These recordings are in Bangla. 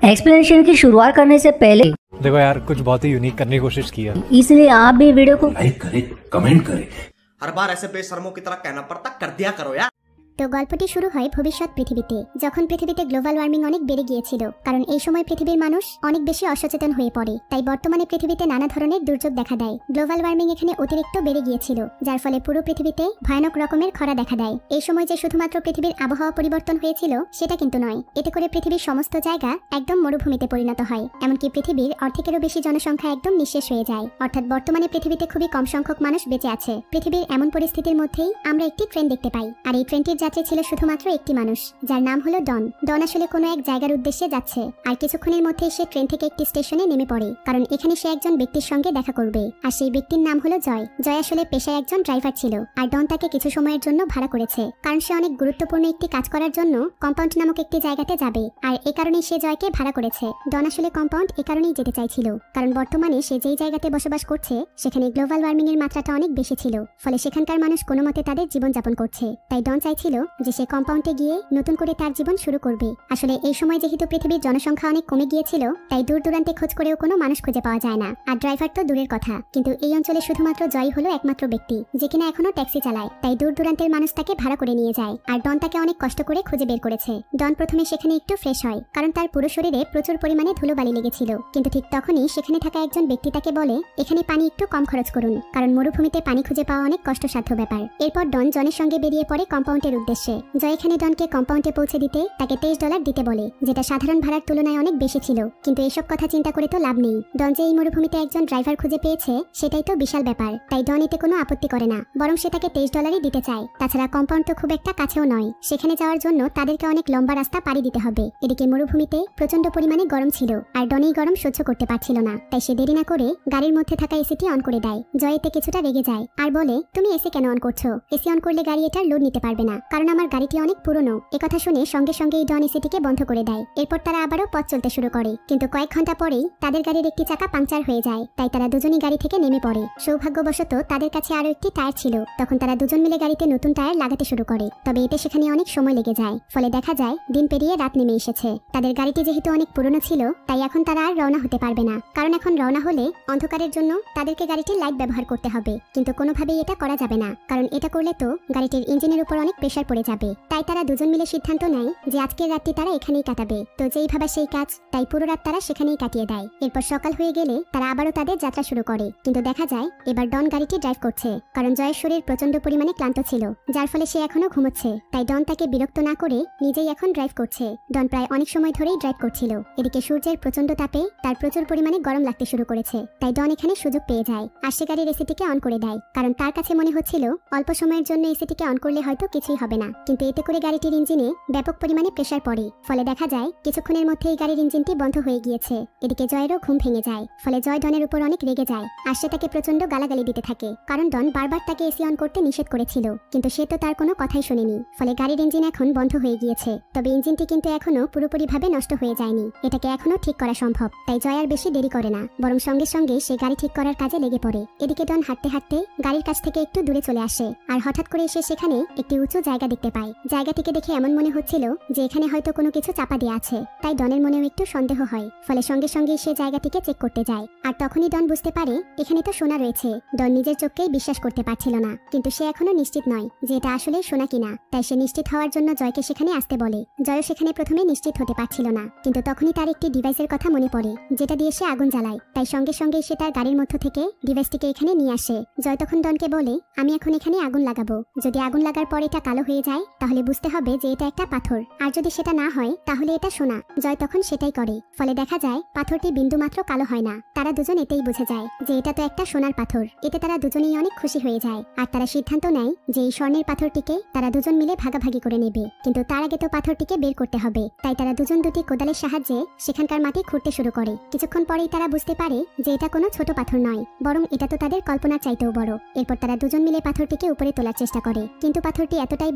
एक्सप्लेनेशन की शुरुआत करने से पहले देखो यार, कुछ बहुत ही यूनिक करने की कोशिश की है, इसलिए आप भी वीडियो को लाइक करे, कमेंट करे। हर बार ऐसे बेशर्मों की तरह कहना पड़ता, कर दिया करो यार। তো গল্পটি শুরু হয় ভবিষ্যৎ পৃথিবীতে, যখন পৃথিবীতে গ্লোবাল ওয়ার্মিং অনেক বেড়ে গিয়েছিল। কারণ এই সময় পৃথিবীর মানুষ অনেক বেশি অসচেতন হয়ে পড়ে, তাই বর্তমানে পৃথিবীতে নানা ধরনের দুর্যোগ দেখা দেয়। গ্লোবাল ওয়ার্মিং এখানে অতিরিক্ত বেড়ে গিয়েছিল, যার ফলে পুরো পৃথিবীতে ভয়ানক রকমের খরা দেখা দেয়। এই সময় যে শুধুমাত্র পৃথিবীর আবহাওয়া পরিবর্তন হয়েছিল সেটা কিন্তু নয়, এতে করে পৃথিবীর সমস্ত জায়গা একদম মরুভূমিতে পরিণত হয়। এমনকি পৃথিবীর অর্ধেকেরও বেশি জনসংখ্যা একদম নিঃশেষ হয়ে যায়। অর্থাৎ বর্তমানে পৃথিবীতে খুবই কম সংখ্যক মানুষ বেঁচে আছে। পৃথিবীর এমন পরিস্থিতির মধ্যেই আমরা একটি ট্রেন দেখতে পাই, আর এই ট্রেনটির যাত্রী ছিল শুধুমাত্র একটি মানুষ, যার নাম হলো ডন। ডন আসলে কোনো এক জায়গার উদ্দেশ্যে যাচ্ছে, আর কিছুক্ষণের মধ্যেই সে ট্রেন থেকে একটি স্টেশনে নেমে পড়ে, কারণ এখানে সে একজন ব্যক্তির সঙ্গে দেখা করবে। আর সেই ব্যক্তির নাম হলো জয়। জয় আসলে পেশায় একজন ড্রাইভার ছিল, আর ডন তাকে কিছু সময়ের জন্য ভাড়া করেছে, কারণ সে অনেক গুরুত্বপূর্ণ একটি কাজ করার জন্য কম্পাউন্ড নামক একটি জায়গাতে যাবে, আর এ কারণেই সে জয়কে ভাড়া করেছে। ডন আসলে কম্পাউন্ড এ কারণেই যেতে চাইছিল, কারণ বর্তমানে সে যেই জায়গাতে বসবাস করছে সেখানে গ্লোবাল ওয়ার্মিং এর মাত্রাটা অনেক বেশি ছিল, ফলে সেখানকার মানুষ কোনো মতে তাদের জীবনযাপন করছে। তাই ডন চাইছিল যে সে কম্পাউন্ডে গিয়ে নতুন করে তার জীবন শুরু করবে। আসলে এই সময় যেহেতু পৃথিবীর জনসংখ্যা অনেক কমে গিয়েছিল, তাই দূর দূরান্তে খোঁজ করেও কোনো মানুষ খুঁজে পাওয়া যায় না, আর ড্রাইভার তো দূরের কথা। কিন্তু এই অঞ্চলে শুধুমাত্র জয় হলো একমাত্র ব্যক্তি যে কিনা এখনো ট্যাক্সি চালায়, তাই দূর দূরান্তের মানুষ তাকে ভাড়া করে নিয়ে যায়, আর ডন তাকে অনেক কষ্ট করে খুঁজে বের করেছে। ডন প্রথমে সেখানে একটু ফ্রেশ হয়, কারণ তার পুরো শরীরে প্রচুর পরিমাণে ধুলোবালি লেগেছিল। কিন্তু ঠিক তখনই সেখানে থাকা একজন ব্যক্তি তাকে বলে, এখানে পানি একটু কম খরচ করুন, কারণ মরুভূমিতে পানি খুঁজে পাওয়া অনেক কষ্টসাধ্য ব্যাপার। এরপর ডন জনের সঙ্গে বেরিয়ে পড়ে কম্পাউন্ডের উদ্দেশ্যে। জয় এখানে ডনকে কম্পাউন্ডে পৌঁছে দিতে তাকে $23 দিতে বলে, যেটা সাধারণ ভাড়ার তুলনায় অনেক বেশি ছিল। কিন্তু এসব কথা চিন্তা করে তো লাভ নেই, ডন যে এই মরুভূমিতে একজন ড্রাইভার খুঁজে পেয়েছে সেটাই তো বিশাল ব্যাপার। তাই ডন এতে কোনো আপত্তি করে না, বরং সে তাকে $23 দিতে চায়। তাছাড়া কম্পাউন্ড তো খুব একটা কাছেও নয়, সেখানে যাওয়ার জন্য তাদেরকে অনেক লম্বা রাস্তা পাড়ি দিতে হবে। এদিকে মরুভূমিতে প্রচন্ড পরিমাণে গরম ছিল, আর ডন এই গরম সহ্য করতে পারছিল না, তাই সে দেরি না করে গাড়ির মধ্যে থাকা এসিটি অন করে দেয়। জয় এতে কিছুটা রেগে যায় আর বলে, তুমি এসি কেন অন করছো? এসি অন করলে গাড়ি এটার লোড নিতে পারবে না, কারণ আমার গাড়িটি অনেক পুরনো। একথা শুনে সঙ্গে সঙ্গে ডন এসিটিকে বন্ধ করে দেয়। এরপর তারা আবারও পথ চলতে শুরু করে, কিন্তু কয়েক ঘন্টা পরেই তাদের গাড়ির একটি চাকা পাংচার হয়ে যায়, তাই তারা দুজনই গাড়ি থেকে নেমে পড়ে। সৌভাগ্যবশত তাদের কাছে আরো একটি টায়ার ছিল, তখন তারা দুজন মিলে গাড়িতে নতুন টায়ার লাগাতে শুরু করে। তবে এতে সেখানে অনেক সময় লেগে যায়, ফলে দেখা যায় দিন পেরিয়ে রাত নেমে এসেছে। তাদের গাড়িটি যেহেতু অনেক পুরনো ছিল, তাই এখন তারা আর রওনা হতে পারবে না, কারণ এখন রওনা হলে অন্ধকারের জন্য তাদেরকে গাড়িটির লাইট ব্যবহার করতে হবে। কিন্তু কোনোভাবেই এটা করা যাবে না, কারণ এটা করলে তো গাড়িটির ইঞ্জিনের উপর অনেক প্রেসার পড়ে যাবে। তাই তারা দুজন মিলে সিদ্ধান্ত নেয় যে আজকের রাতটি তারা এখানেই কাটাবে। তো যেই ভাবা সেই কাজ, তাই পুরো রাত তারা সেখানেই কাটিয়ে দেয়। এরপর সকাল হয়ে গেলে তারা আবারও তাদের যাত্রা শুরু করে, কিন্তু দেখা যায় এবার ডন গাড়িটি ড্রাইভ করছে, কারণ জয়ের শরীর প্রচন্ড পরিমাণে ক্লান্ত ছিল, যার ফলে সে এখনো ঘুমোচ্ছে। তাই ডন তাকে বিরক্ত না করে নিজেই এখন ড্রাইভ করছে। ডন প্রায় অনেক সময় ধরেই ড্রাইভ করছিল। এদিকে সূর্যের প্রচন্ড তাপে তার প্রচুর পরিমাণে গরম লাগতে শুরু করেছে, তাই ডন এখানে সুযোগ পেয়ে যায় আর সে গাড়ির এসিটিকে অন করে দেয়, কারণ তার কাছে মনে হচ্ছিল অল্প সময়ের জন্য এসিটিকে অন করলে হয়তো কিছুই হবে না। কিন্তু এতে করে গাড়িটির ইঞ্জিনে ব্যাপক পরিমাণে প্রেসার পড়ে, ফলে দেখা যায় কিছুক্ষণের মধ্যেই গাড়ির ইঞ্জিনটি বন্ধ হয়ে গিয়েছে। এদিকে জয়েরও ঘুম ভেঙে যায়, ফলে জয় ডনের উপর অনেক রেগে যায় আর সে তাকে প্রচন্ড গালাগালি দিতে থাকে, কারণ ডন বারবার তাকে এসি অন করতে নিষেধ করেছিল, কিন্তু সে তো তার কোনো কথাই শোনেনি। ফলে গাড়ির ইঞ্জিন এখন বন্ধ হয়ে গিয়েছে, তবে ইঞ্জিনটি কিন্তু এখনো পুরোপুরিভাবে নষ্ট হয়ে যায়নি, এটাকে এখনো ঠিক করা সম্ভব। তাই জয় আর বেশি দেরি করে না, বরং সঙ্গে সঙ্গে সে গাড়ি ঠিক করার কাজে লেগে পড়ে। এদিকে ডন হাঁটতে হাঁটতে গাড়ির কাছ থেকে একটু দূরে চলে আসে, আর হঠাৎ করে এসে সেখানে একটি উঁচু জায়গা দেখতে পায়। জায়গাটিকে দেখে এমন মনে হচ্ছিল যে এখানে হয়তো কোনো কিছু চাপা দিয়ে আছে, তাই ডনের মনেও একটু সন্দেহ হয়। ফলে সঙ্গে সঙ্গে সে জায়গাটিকে চেক করতে যায়, আর তখনই ডন বুঝতে পারে এখানে তো সোনা রয়েছে। ডন নিজের চোখকেই বিশ্বাস করতে পারছিল না, কিন্তু সে এখনো নিশ্চিত নয় যে এটা আসলে সোনা কিনা, তাই সে নিশ্চিত হওয়ার জন্য জয়কে সেখানে আসতে বলে। জয়ও সেখানে প্রথমে নিশ্চিত হতে পারছিল না, কিন্তু তখনই তার একটি ডিভাইসের কথা মনে পড়ে, যেটা দিয়ে সে আগুন জ্বালায়। তাই সঙ্গে সঙ্গে সে তার গাড়ির মধ্য থেকে ডিভাইসটিকে এখানে নিয়ে আসে। জয় তখন ডনকে বলে, আমি এখন এখানে আগুন লাগাবো, যদি আগুন লাগার পর এটা কালো হয়ে যায় তাহলে বুঝতে হবে যে এটা একটা পাথর, আর যদি সেটা না হয় তাহলে এটা সোনা। জয় তখন সেটাই করে, ফলে দেখা যায় পাথরটি বিন্দুমাত্র কালো হয় না। তারা দুজন এতেই বুঝে যায় যে এটা তো একটা সোনার পাথর। এতে তারা দুজনেই অনেক খুশি হয়ে যায়, আর তারা সিদ্ধান্ত নেয় যে এই স্বর্ণের পাথরটিকে তারা দুজন মিলে ভাগাভাগি করে নেবে। কিন্তু তার আগে তো পাথরটিকে বের করতে হবে, তাই তারা দুজন দুটি কোদালের সাহায্যে সেখানকার মাটি খুঁড়তে শুরু করে। কিছুক্ষণ পরেই তারা বুঝতে পারে যে এটা কোনো ছোট পাথর নয়, বরং এটা তো তাদের কল্পনার চাইতেও বড়। এরপর তারা দুজন মিলে পাথরটিকে উপরে তোলার চেষ্টা করে, কিন্তু পাথরটি এতটাই বড়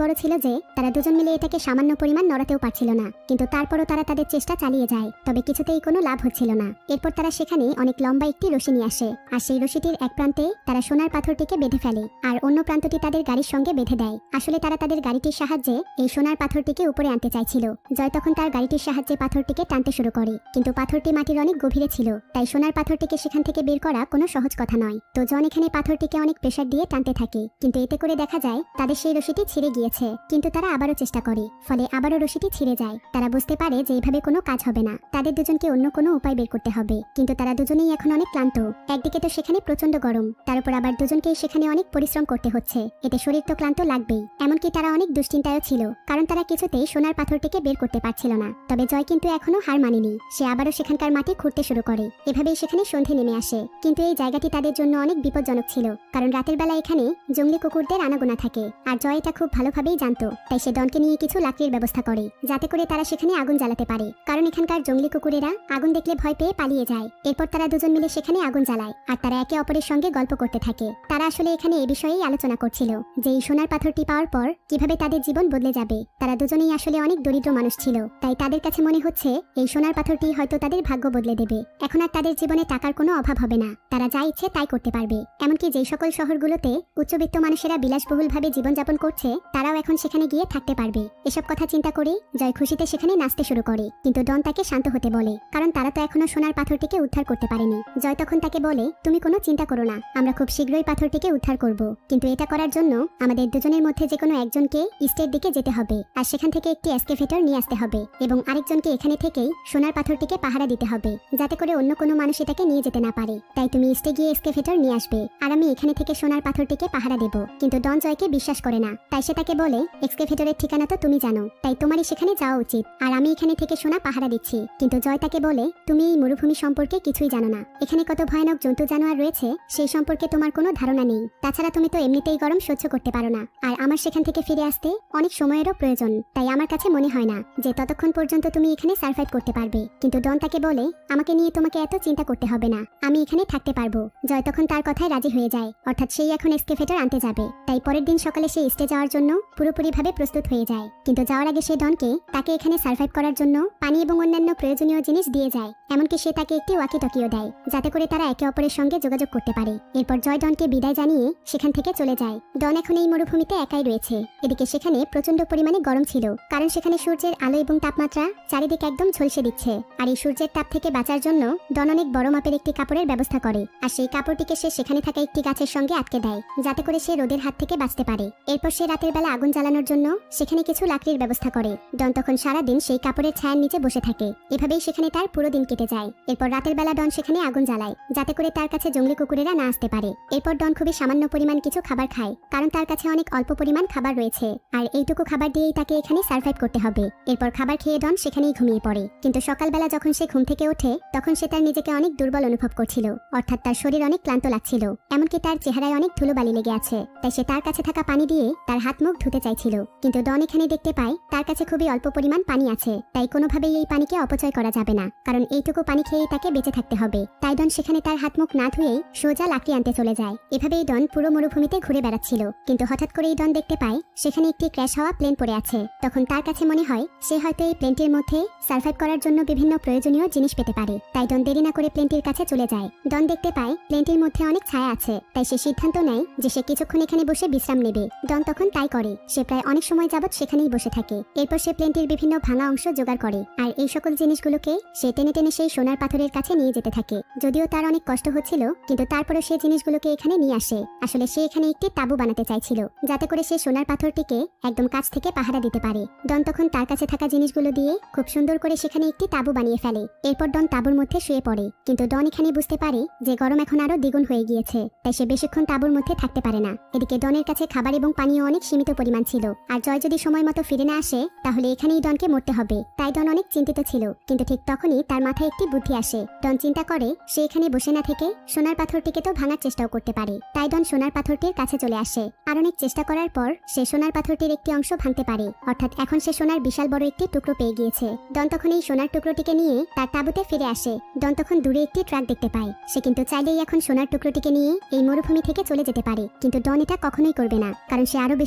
বড় ছিল যে তারা দুজন মিলে এটাকে সামান্য পরিমাণ নড়াতেও পারছিল না, কিন্তু তারপরও তারা তাদের চেষ্টা চালিয়ে যায়, তবে কিছুতেই কোনো লাভ হচ্ছিল না। এরপর তারা সেখানে অনেক লম্বা একটি রশি নিয়ে আসে, আর সেই রশিটির এক প্রান্তে তারা সোনার পাথরটিকে বেঁধে ফেলে আর অন্য প্রান্তটি তাদের গাড়ির সঙ্গে বেঁধে দেয়। আসলে তারা তাদের গাড়িটির সাহায্যে এই সোনার পাথরটিকে উপরে আনতে চাইছিল। জয় তখন তার গাড়িটির সাহায্যে পাথরটিকে টানতে শুরু করে, কিন্তু পাথরটি মাটির অনেক গভীরে ছিল, তাই সোনার পাথরটিকে সেখান থেকে বের করা কোনো সহজ কথা নয়। তো জন এখানে পাথরটিকে অনেক প্রেসার দিয়ে টানতে থাকে, কিন্তু এতে করে দেখা যায় তাদের সেই রশিটি ছিঁড়ে গিয়েছে। কিন্তু তারা আবারও চেষ্টা করে, ফলে আবারও রশিটি ছিঁড়ে যায়। তারা বুঝতে পারে যে এইভাবে কোনো কাজ হবে না, তাদের দুজনকে অন্য কোনো উপায় বের করতে হবে। কিন্তু তারা দুজনেই এখন অনেক ক্লান্ত। একদিকে তো সেখানে প্রচন্ড গরম, তার উপর আবার দুজনকেই সেখানে অনেক পরিশ্রম করতে হচ্ছে, এতে শরীর তো ক্লান্ত লাগবেই। এমনকি তারা অনেক দুশ্চিন্তায়ও ছিল, কারণ তারা কিছুতেই সোনার পাথরটিকে বের করতে পারছিল না। তবে জয় কিন্তু এখনো হার মানেনি, সে আবারও সেখানকার মাটি খুঁড়তে শুরু করে। এভাবেই সেখানে সন্ধে নেমে আসে, কিন্তু এই জায়গাটি তাদের জন্য অনেক বিপজ্জনক ছিল, কারণ রাতের বেলা এখানে জঙ্গলি কুকুরদের আনাগোনা থাকে। আর জয় এটা খুব ভালোভাবেই জানতো, তাই সে ডনকে নিয়ে কিছু লাকড়ির ব্যবস্থা করে, যাতে করে তারা সেখানে আগুন জ্বালাতে পারে, কারণ এখানকার জঙ্গলি কুকুরেরা আগুন দেখলে ভয় পেয়ে পালিয়ে যায়। এরপর তারা দুজন মিলে সেখানে আগুন জ্বালায়, আর তারা একে অপরের সঙ্গে গল্প করতে থাকে। তারা আসলে এখানে এই বিষয়েই আলোচনা করছিল যে এই সোনার পাথরটি পাওয়ার পর কিভাবে তাদের জীবন বদলে যাবে। তারা দুজনেই আসলে অনেক দরিদ্র মানুষ ছিল, তাই তাদের কাছে মনে হচ্ছে এই সোনার পাথরটি হয়তো তাদের ভাগ্য বদলে দেবে। এখন আর তাদের জীবনে টাকার কোনো অভাব হবে না, তারা যা ইচ্ছে তাই করতে পারবে। এমনকি যেই সকল শহরগুলোতে উচ্চবিত্ত মানুষেরা বিলাসবহুলভাবে জীবনযাপন করছে, তারাও এখন সেখানে গিয়ে থাকতে পারবে। এসব কথা চিন্তা করে জয় খুশিতে সেখানে নাচতে শুরু করে, কিন্তু ডন তাকে শান্ত হতে বলে, কারণ তারা তো এখনো সোনার পাথরটিকে উদ্ধার করতে পারেনি। জয় তখন তাকে বলে, তুমি কোনো চিন্তা করো না, আমরা খুব শীঘ্রই পাথরটিকে উদ্ধার করব, কিন্তু এটা করার জন্য আমাদের দুজনের মধ্যে যে কোনো একজনকে ইস্টের দিকে যেতে হবে, আর সেখান থেকে একটি এসকেভেটর নিয়ে আসতে হবে, এবং আরেকজনকে এখানে থেকেই সোনার পাথরটিকে পাহারা দিতে হবে, যাতে করে অন্য কোনো মানুষ এটাকে নিয়ে যেতে না পারে। তাই তুমি ইস্টে গিয়ে এসকেভেটর নিয়ে আসবে, আর আমি এখানে থেকে সোনার পাথরটিকে পাহারা দেব। কিন্তু ডন জয়কে বিশ্বাস করে না, তাই সে তাকে বলে, এক্সকেভেটরের ঠিকানা তো তুমি জানো, তাই তোমারই সেখানে যাওয়া উচিত, আর আমি এখানে থেকে সোনা পাহারা দিচ্ছি। কিন্তু জয় তাকে বলে, তুমি এই মরুভূমি সম্পর্কে কিছুই জানো না, এখানে কত ভয়ানক জন্তু জানোয়ার রয়েছে সেই সম্পর্কে তোমার কোনো ধারণা নেই। তাছাড়া তুমি তো এমনিতেই গরম সহ্য করতে পারো না, আর আমার সেখান থেকে ফিরে আসতে অনেক সময়েরও প্রয়োজন, তাই আমার কাছে মনে হয় না যে ততক্ষণ পর্যন্ত তুমি এখানে সার্ভাইভ করতে পারবে। কিন্তু ডন তাকে বলে, আমাকে নিয়ে তোমাকে এত চিন্তা করতে হবে না, আমি এখানে থাকতে পারবো। জয় তখন তার কথায় রাজি হয়ে যায়, অর্থাৎ সেই এখন এক্সকেভেটর আনতে যাবে। তাই পরের দিন সকালে সে ইস্টে যাওয়ার জন্য পুরোপুরিভাবে প্রস্তুত হয়ে যায়। কিন্তু যাওয়ার আগে সে ডনকে তাকে এখানে সার্ভাইভ করার জন্য পানি এবং অন্যান্য প্রয়োজনীয় জিনিস দিয়ে যায়। এমনকি সে তাকে একটি ওয়াকি টকিও দেয়, যাতে করে তারা একে অপরের সঙ্গে যোগাযোগ করতে পারে। এরপর জয় ডনকে বিদায় জানিয়ে সেখান থেকে চলে যায়। ডন এখন এই মরুভূমিতে একাই রয়েছে। এদিকে সেখানে প্রচন্ড পরিমাণে গরম ছিল, কারণ সেখানে সূর্যের আলো এবং তাপমাত্রা চারিদিকে একদম ঝলসে দিচ্ছে। আর এই সূর্যের তাপ থেকে বাঁচার জন্য ডন অনেক বড় মাপের একটি কাপড়ের ব্যবস্থা করে, আর সেই কাপড়টিকে সে সেখানে থাকা একটি গাছের সঙ্গে আটকে দেয়, যাতে করে সে রোদের হাত থেকে বাঁচতে পারে। এরপর সে রাতের বেলা আগুন জ্বালানোর জন্য সেখানে কিছু লাকড়ির ব্যবস্থা করে। ডন তখন সারাদিন সেই কাপড়ের ছায়ার নিচে বসে থাকে। এভাবেই সেখানে তার পুরো দিন কেটে যায়। এরপর রাতের বেলা ডন সেখানে আগুন জ্বালায়, যাতে করে তার কাছে জঙ্গলি কুকুরেরা না আসতে পারে। এরপর ডন খুবই সামান্য পরিমাণ কিছু খাবার খায়, কারণ তার কাছে অনেক অল্প পরিমাণ খাবার রয়েছে, আর এইটুকু খাবার দিয়েই তাকে এখানে সার্ভাইভ করতে হবে। এরপর খাবার খেয়ে ডন সেখানেই ঘুমিয়ে পড়ে। কিন্তু সকালবেলা যখন সে ঘুম থেকে ওঠে, তখন সে তার নিজেকে অনেক দুর্বল অনুভব করছিল, অর্থাৎ তার শরীর অনেক ক্লান্ত লাগছিল। এমনকি তার চেহারায় অনেক ধুলোবালি লেগে আছে, তাই সে তার কাছে থাকা পানি দিয়ে তার হাত মুখ ধুতে চাইছিল। কিন্তু ডন এখানে দেখতে পায় তার কাছে খুবই অল্প পরিমাণ পানি আছে, তাই কোনোভাবেই এই পানিকে অপচয় করা যাবে না, কারণ এইটুকু পানি খেয়েই তাকে বেঁচে থাকতে হবে। তাই ডন সেখানে তার হাত মুখ না ধুয়েই সোজা লাকড়ি আনতে চলে যায়। এভাবেই ডন পুরো মরুভূমিতে ঘুরে বেড়াচ্ছিল। কিন্তু হঠাৎ করেই ডন দেখতে পায় সেখানে একটি ক্র্যাশ হওয়া প্লেন পড়ে আছে। তখন তার কাছে মনে হয় সে হয়তো এই প্লেনটির মধ্যে সার্ভাইভ করার জন্য বিভিন্ন প্রয়োজনীয় জিনিস পেতে পারে। তাই ডন দেরি না করে প্লেনটির কাছে চলে যায়। ডন দেখতে পায় প্লেনটির মধ্যে অনেক ছায়া আছে, তাই সে সিদ্ধান্ত নেয় যে সে কিছুক্ষণ এখানে বসে বিশ্রাম নেবে। ডন তখন তাই করে। সে প্রায় অনেক সময় যাবৎ সেখানেই বসে থাকে। এরপর সে প্লেনটির বিভিন্ন ভাঙা অংশ জোগাড় করে, আর এই সকল জিনিসগুলোকে সে টেনে টেনে সেই সোনার পাথরের কাছে নিয়ে যেতে থাকে। যদিও তার অনেক কষ্ট হচ্ছিল, কিন্তু তারপরে সে জিনিসগুলোকে এখানে নিয়ে আসে। আসলে সে এখানে একটি তাঁবু বানাতে চাইছিল, যাতে করে সে সোনার পাথরটিকে একদম কাছ থেকে পাহারা দিতে পারে। ডন তখন তার কাছে থাকা জিনিসগুলো দিয়ে খুব সুন্দর করে সেখানে একটি তাঁবু বানিয়ে ফেলে। এরপর ডন তাঁবুর মধ্যে শুয়ে পড়ে। কিন্তু ডন এখানে বুঝতে পারে যে গরম এখন আরো দ্বিগুণ হয়ে গিয়েছে, তাই সে বেশিক্ষণ তাঁবুর মধ্যে থাকতে পারে না। এদিকে ডনের কাছে খাবার এবং পানীয় অনেক সীমিত পরিমাণ ছিল, আর জয় যদি সময় মতো ফিরে না আসে তাহলে এখানেই ডনকে মরতে হবে। তাই ডন অনেক চিন্তিত ছিল। কিন্তু ঠিক তখনই তার মাথায় একটি বুদ্ধি আসে। ডন চিন্তা করে সে এখানে বসে না থেকে সোনার পাথরটিকে তো ভাঙার চেষ্টাও করতে পারে। তাই ডন সোনার পাথরটির কাছে চলে আসে। আর অনেক চেষ্টা করার পর সে সোনার পাথরটির একটি অংশ ভাঙতে পারে, অর্থাৎ এখন সে সোনার বিশাল বড় একটি টুকরো পেয়ে গিয়েছে। ডন তখন এই সোনার টুকরোটিকে নিয়ে তার তাঁবুতে ফিরে আসে। ডন তখন দূরে একটি ট্রাক দেখতে পায়। সে কিন্তু চাইলেই এখন সোনার টুকরোটিকে নিয়ে এই মরুভূমি থেকে চলে যেতে পারে, কিন্তু ডন এটা কখনোই করবে না, কারণ সে আরো বেশি সোনা পেতে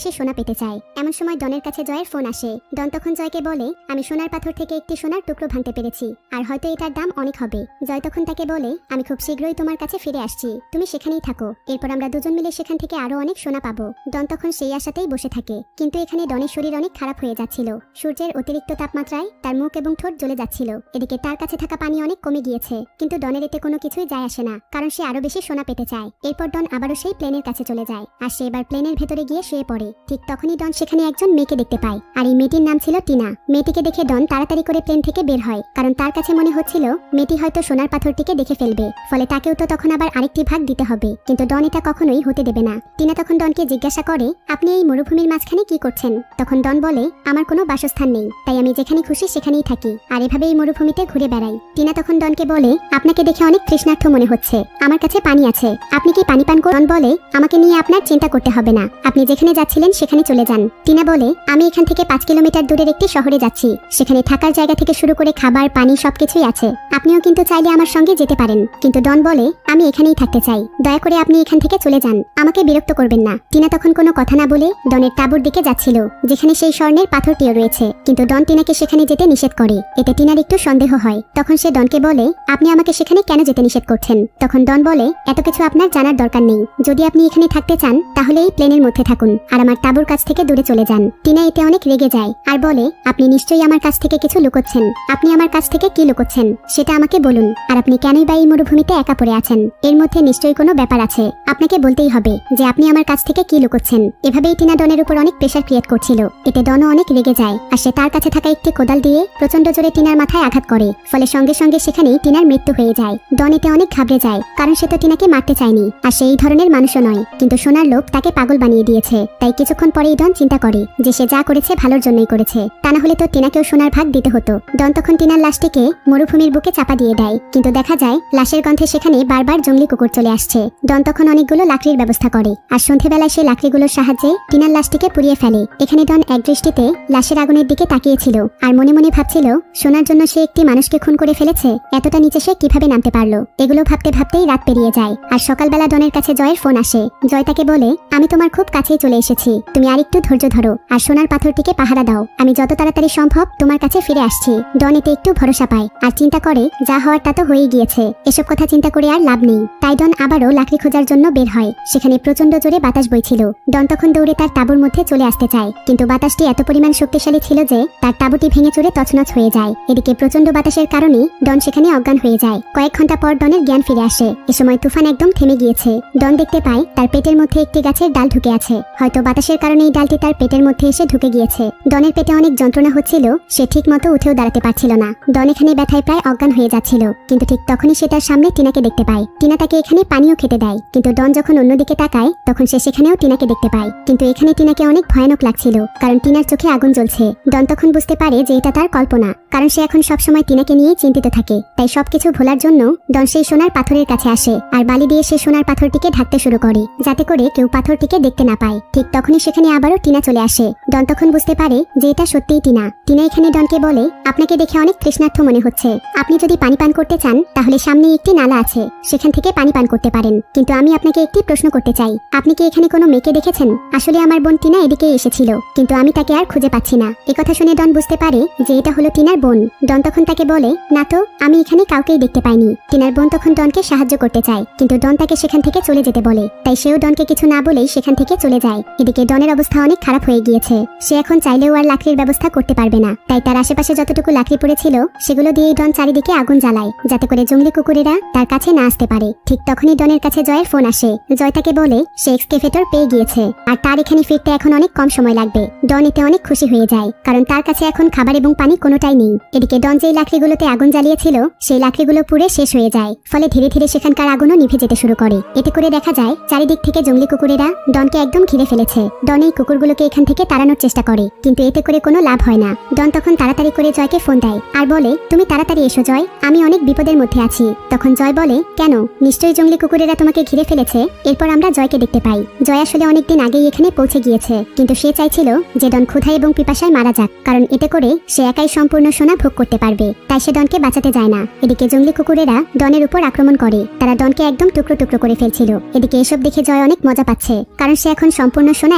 করতে চায়। এমন সময় ডনের কাছে জয়ের ফোন আসে। ডন তখন জয়কে বলে, আমি সোনার পাথর থেকে একটি সোনার টুকরো ভাঙতে পেরেছি, আর হয়তো এটার দাম অনেক হবে। জয় তখন তাকে বলে, আমি খুব শীঘ্রই তোমার কাছে ফিরে আসছি, তুমি সেখানেই থাকো, এরপর আমরা দুজন মিলে সেখান থেকে আরো অনেক সোনা পাবো। ডন তখন সেই আশাতেই বসে থাকে, কিন্তু এখানে ডনের শরীর অনেক খারাপ হয়ে যাচ্ছিল। সূর্যের অতিরিক্ত তাপমাত্রায় তার মুখ এবং ঠোঁট জ্বলে যাচ্ছিল। এদিকে তার কাছে থাকা পানি অনেক কমে গিয়েছে, কিন্তু ডনের এতে কোনো কিছুই যায় আসে না, কারণ সে আরো বেশি সোনা পেতে চায়। এরপর ডন আবারও সেই প্লেনের কাছে চলে যায়, আর সে এবার প্লেনের ভেতরে গিয়ে শুয়ে পড়ে। ঠিক তখনই ডন সেখানে একজন মেয়েকে দেখতে পায়, আর এই মেয়েটির নাম ছিল টিনা। মেয়েটিকে দেখে ডন তাড়াতাড়ি করে প্লেন থেকে বের হয়, কারণ তার কাছে মনে হচ্ছিল মেয়েটি হয়তো সোনার পাথরটিকে দেখে ফেলবে, ফলে তাকেও তো তখন আবার আরেকটি ভাগ দিতে হবে। কিন্তু ডন এটা কখনোই হতে দেবে না। টিনা তখন ডনকে জিজ্ঞাসা করে, আপনি এই মরুভূমির মাঝখানে কি করছেন? তখন ডন বলে, আমার কোনো বাসস্থান নেই, তাই আমি যেখানে খুশি সেখানেই থাকি, আর এভাবে এই মরুভূমিতে ঘুরে বেড়াই। টিনা তখন ডনকে বলে, আপনাকে দেখে অনেক তৃষ্ণার্থ মনে হচ্ছে, আমার কাছে পানি আছে, আপনি কি পানি পান করুন? ডন বলে, আমাকে নিয়ে আপনার চিন্তা করতে হবে না, আপনি যেখানে যাচ্ছিলেন সেখানে চলে যান। টিনা বলে, আমি এখান থেকে 5 কিলোমিটার দূরের একটি শহরে যাচ্ছি, সেখানে থাকার জায়গা থেকে শুরু করে খাবার পানি সবকিছুই আছে, আপনিও কিন্তু চাইলে আমার সঙ্গে যেতে পারেন। কিন্তু ডন বলে, আমি এখানেই থাকতে চাই, দয়া করে আপনি এখান থেকে চলে যান, আমাকে বিরক্ত করবেন না। টিনা তখন কোনো কথা না বলে ডনের তাঁবুর দিকে যাচ্ছিল, যেখানে সেই স্বর্ণের পাথরটিও রয়েছে, কিন্তু ডন টিনাকে সেখানে যেতে নিষেধ করে। এতে টিনার একটু সন্দেহ হয়। তখন সে ডনকে বলে, আপনি আমাকে সেখানে কেন যেতে নিষেধ করছেন? তখন ডন বলে, এত কিছু আপনার জানার দরকার নেই, যদি আপনি এখানে থাকতে চান তাহলে এই প্লেনের মধ্যে থাকুন, আর আমার তাঁবুর কাছ থেকে দূরে চলে যান। টিনা এতে অনেক রেগে যায়, আর বলে, আপনি নিশ্চয়ই আমার কাছ থেকে কিছু লুকোচ্ছেন, আপনি আমার কাছ থেকে কি লুকোচ্ছেন সেটা আমাকে বলুন, আর আপনি কেনই বা এই মরুভূমিতে একা পড়ে আছেন? এর মধ্যে নিশ্চয়ই কোনো ব্যাপার আছে, আপনাকে বলতেই হবে যে আপনি আমার কাছ থেকে কি লুকোচ্ছেন। এভাবেই টিনা ডনের উপর অনেক প্রেশার ক্রিয়েট করছিল। এতে ডনও অনেক রেগে যায়, আর সে তার কাছে থাকা একটি কোদাল দিয়ে প্রচন্ড জোরে টিনার মাথায় আঘাত করে, ফলে সঙ্গে সঙ্গে সেখানেই টিনার মৃত্যু হয়ে যায়। ডন এতে অনেক ঘাবড়ে যায়, কারণ সে তো টিনাকে মারতে চায়নি, আর সে এই ধরনের মানুষও নয়, কিন্তু সোনার লোভ তাকে পাগল বানিয়ে দিয়েছে। তাই কিছুক্ষণ পরেই ডন চিন্তা করে যে সে যা করেছে ভালোর জন্যই করেছে, তা না হলে তো টিনাকেও সোনার ভাগ দিতে হতো। ডন তখন টিনার লাশটিকে মরুভূমির বুকে চাপা দিয়ে দেয়, কিন্তু দেখা যায় লাশের গন্ধে সেখানে বারবার জঙ্গলি কুকুর চলে আসছে। ডন তখন অনেকগুলো লাকড়ির ব্যবস্থা করে, আর সন্ধ্যেবেলায় সেই লাকড়িগুলোর সাহায্যে টিনার লাশটিকে পুড়িয়ে ফেলে। এখানে ডন এক দৃষ্টিতে লাশের আগুনের দিকে তাকিয়েছিল, আর মনে মনে ভাবছিল সোনার জন্য সে একটি মানুষকে খুন করে ফেলেছে, এতটা নিচে সে কিভাবে নামতে পারলো। এগুলো ভাবতে ভাবতেই রাত পেরিয়ে যায়, আর সকালবেলা ডনের কাছে জয়ের ফোন আসে। জয় তাকে বলে, আমি তোমার খুব কাছেই চলে এসেছি, তুমি আরেকটু ধৈর্য ধরো, আর সোনার পাথরটিকে পাহারা দাও, আমি যত তাড়াতাড়ি সম্ভব তোমার কাছে ফিরে আসছি। ডন এতে একটু ভরসা পায়, আর চিন্তা করে যা হওয়ার তা তো হয়েই গিয়েছে, এসব কথা চিন্তা করে আর লাভ নেই। তাই ডন আবারও লাকড়ি খোঁজার জন্য বের হয়। সেখানে প্রচন্ড জোরে বাতাস বইছিল। ডন তখন দৌড়ে তার তাঁবুর মধ্যে চলে আসতে চায়, কিন্তু বাতাসটি এত পরিমাণ শক্তিশালী ছিল যে তার তাঁবুটি ভেঙে চুরে তছনছ হয়ে যায়। এদিকে প্রচন্ড বাতাসের কারণে ডন সেখানে অজ্ঞান হয়ে যায়। কয়েক ঘন্টা পর ডনের জ্ঞান ফিরে আসে। এ সময় তুফান একদম থেমে গিয়েছে। ডন দেখতে পায় তার পেটের মধ্যে একটি গাছের ডাল ঢুকে আছে, হয়তো বাতাসের কারণে এই ডালটি তার পেটের মধ্যে এসে ঢুকে গিয়েছে। ডনের পেটে অনেক যন্ত্রণা হচ্ছিল, সে ঠিক মতো উঠেও দাঁড়াতে পারছিল না। ডন এখানে ব্যথায় প্রায় অজ্ঞান হয়ে যাচ্ছিল, কিন্তু ঠিক তখনই সে তার সামনে টিনাকে দেখতে পায়। টিনা তাকে এখানে পানিও খেতে দেয়, কিন্তু ডন যখন অন্যদিকে তাকায় তখন সে সেখানেও টিনাকে দেখতে পায়, কিন্তু এখানে টিনাকে অনেক ভয়ানক লাগছিল, কারণ টিনার চোখে আগুন জ্বলছে। ডন তখন বুঝতে পারে যে এটা তার কল্পনা, কারণ সে এখন সবসময় টিনাকে নিয়ে চিন্তিত থাকে। তাই সবকিছু ভোলার জন্য ডন সেই সোনার পাথরের কাছে আসে, আর বালি দিয়ে সে সোনার পাথরটিকে ঢাকতে শুরু করে, যাতে করে কেউ পাথরটিকে দেখতে না পায়। ঠিক তখনই সেখানে আবারও টিনা চলে আসে। ডন তখন বুঝতে পারে যে এটা সত্যিই টিনা। টিনা এখানে ডনকে বলে, আপনাকে দেখে অনেক তৃষ্ণার্থ মনে হচ্ছে, আপনি যদি পানি পান করতে চান তাহলে সামনে একটি নালা আছে, সেখান থেকে পানি পান করতে পারেন। কিন্তু আমি আপনাকে একটি প্রশ্ন করতে চাই, আপনি কি এখানে কোনো মেয়েকে দেখেছেন? আসলে আমার বোন টিনা এদিকে এসেছিল, কিন্তু আমি তাকে আর খুঁজে পাচ্ছি না। একথা শুনে ডন বুঝতে পারে যে এটা হলো টিনার বোন। ডন তখন তাকে বলে, না তো, আমি এখানে কাউকেই দেখতে পাইনি। টিনার বোন তখন ডনকে সাহায্য করতে চায়, কিন্তু ডন তাকে সেখান থেকে চলে যেতে বলে। তাই সেও ডনকে কিছু না বলেই সেখান থেকে চলে যায়। এদিকে ডনের অবস্থা অনেক খারাপ হয়ে গিয়েছে। সে এখন চাইলেও আর লাকড়ির ব্যবস্থা করতে পারবে না। তাই তার আশেপাশে যতটুকু লাকড়ি পড়েছিল সেগুলো দিয়ে ডন চারিদিকে আগুন জ্বালায়, যাতে করে জঙ্গলি কুকুরেরা তার কাছে না আসতে পারে। ঠিক তখনই ডনের কাছে জয়ের ফোন আসে। জয় তাকে বলে সে এক্সকেভেটর পেয়ে গিয়েছে, আর তার এখানে ফিরতে এখন অনেক কম সময় লাগবে। ডন এতে অনেক খুশি হয়ে যায়, কারণ তার কাছে এখন খাবার এবং পানি কোনোটাই নেই। এদিকে ডন যেই লাকড়িগুলোতে আগুন জ্বালিয়েছিল সেই লাকড়িগুলো পুড়ে শেষ হয়ে যায়, ফলে ধীরে ধীরে সেখানকার আগুনও নিভে যেতে শুরু করে। এতে করে দেখা যায় চারিদিক থেকে জঙ্গলি কুকুরেরা ডনকে একদম ঘিরে ফেলেছে। ডন এই কুকুরগুলোকে এখান থেকে তাড়ানোর চেষ্টা করে, কিন্তু এতে করে কোনো লাভ হয় না। ডন তখন তাড়াতাড়ি করে জয়কে ফোন দেয়, আর বলে, তুমি তাড়াতাড়ি এসো জয়, আমি অনেক বিপদের মধ্যে আছি। তখন জয় বলে, কেন? নিশ্চয়ই জঙ্গলি কুকুরেরা তোমাকে ঘিরে ফেলেছে। এরপর আমরা জয়কে দেখতে পাই। জয় আসলে অনেকদিন আগেই এখানে পৌঁছে গিয়েছে, কিন্তু সে চাইছিল যে ডন ক্ষুধায় এবং পিপাসায় মারা যাক, কারণ এতে করে সে একাই সম্পূর্ণ সোনা ভোগ করতে পারবে। তাই সে ডনকে বাঁচাতে যায় না। এদিকে জঙ্গলি কুকুরেরা ডনের উপর আক্রমণ করে, তারা ডনকে একদম টুকরো টুকরো করে ফেলছিল। এদিকে এসব দেখে জয় অনেক মজা পাচ্ছে, কারণ সে এখন সম্পূর্ণ সোনা একাই পেয়ে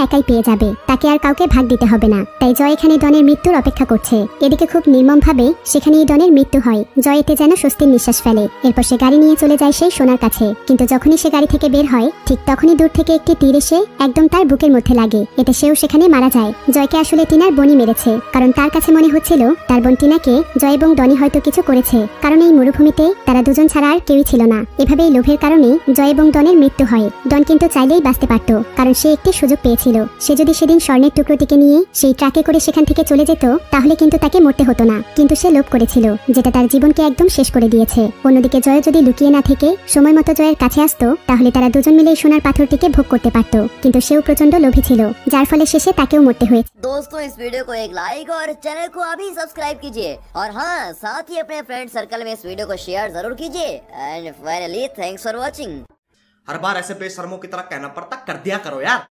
হয়ে যাবে, তাকে আর কাউকে ভাগ দিতে হবে না। তাই জয় এখানে ডনের মৃত্যুর অপেক্ষা করছে। এদিকে খুব নির্মমভাবে সেখানেই ডনের মৃত্যু হয়। জয় এতে যেন স্বস্তির নিঃশ্বাস ফেলে। এরপর সে গাড়ি নিয়ে চলে যায় সেই সোনার কাছে। কিন্তু যখনই সে গাড়ি থেকে বের হয় ঠিক তখনই দূর থেকে একটি তীর এসে একদম তার বুকের মধ্যে লাগে। এতে সেও সেখানে মারা যায়। জয়কে আসলে টিনার বোনই মেরেছে, কারণ তার কাছে মনে হচ্ছিল তার বোন টিনাকে জয় এবং ডনি হয়তো কিছু করেছে, কারণ এই মরুভূমিতে তারা দুজন ছাড়া আর কেউই ছিল না। এভাবেই লোভের কারণে জয় এবং ডনের মৃত্যু হয়। ডন কিন্তু চাইলেই বাঁচতে পারত, কারণ সে একটি সুযোগ পেয়েছিল। সে যদি সেদিন স্বর্ণের টুকরোটিকে নিয়ে সেই ট্রাকে করে সেখান থেকে চলে যেত তাহলে কিন্তু তাকে মরতে হতো না, কিন্তু সে লোভ করেছিল, যেটা তার জীবনকে একদম শেষ করে দিয়েছে। অন্যদিকে জয় যদি লুকিয়ে না থেকে সময় মতো জয়ের কাছে আসতো তাহলে তারা দুজন মিলে সোনার পাথরটিকে ভোগ করতে পারত, কিন্তু সেও প্রচন্ড লোভী ছিল, যার ফলে শেষে তাকেও মরতে হয়েছে। दोस्तों इस वीडियो को एक लाइक और चैनल को अभी सब्सक्राइब कीजिए, और हाँ साथ ही अपने फ्रेंड सर्कल में इस वीडियो को शेयर जरूर कीजिए। And finally thanks for watching. हर बार ऐसे बेशर्मों की तरह कहना पड़ता, कर दिया करो यार।